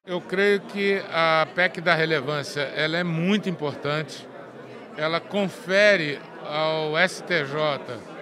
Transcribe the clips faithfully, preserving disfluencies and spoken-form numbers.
Eu creio que a P E C da relevância ela é muito importante. Ela confere ao S T J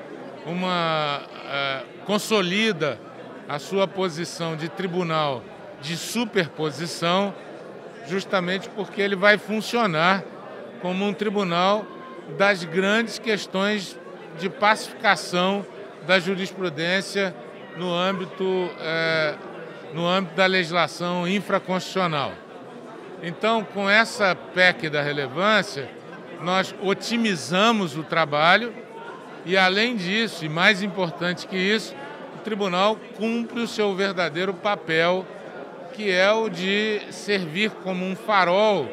uma uh, consolida a sua posição de tribunal de superposição, justamente porque ele vai funcionar como um tribunal das grandes questões de pacificação da jurisprudência no âmbito uh, no âmbito da legislação infraconstitucional. Então, com essa P E C da relevância, nós otimizamos o trabalho e, além disso, e mais importante que isso, o tribunal cumpre o seu verdadeiro papel, que é o de servir como um farol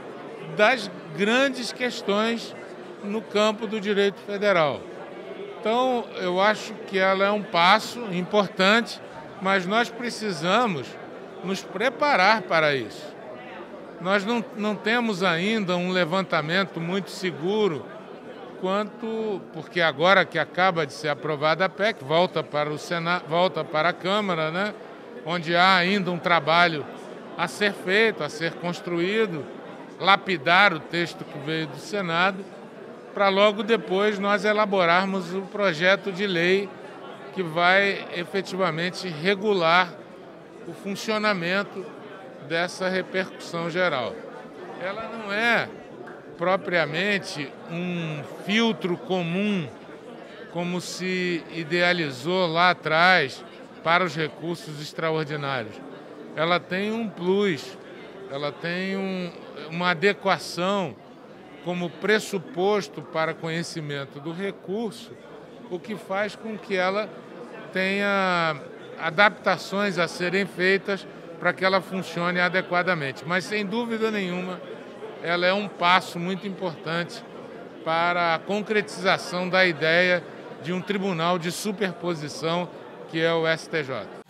das grandes questões no campo do direito federal. Então, eu acho que ela é um passo importante, mas nós precisamos nos preparar para isso. Nós não, não temos ainda um levantamento muito seguro quanto, porque agora que acaba de ser aprovada a P E C, volta para o Senado, volta para a Câmara, né, onde há ainda um trabalho a ser feito, a ser construído, lapidar o texto que veio do Senado, para logo depois nós elaborarmos o projeto de lei que vai efetivamente regular o funcionamento dessa repercussão geral. Ela não é propriamente um filtro comum, como se idealizou lá atrás para os recursos extraordinários. Ela tem um plus, ela tem um, uma adequação como pressuposto para conhecimento do recurso, o que faz com que ela tenha adaptações a serem feitas para que ela funcione adequadamente. Mas, sem dúvida nenhuma, ela é um passo muito importante para a concretização da ideia de um tribunal de superposição que é o S T J.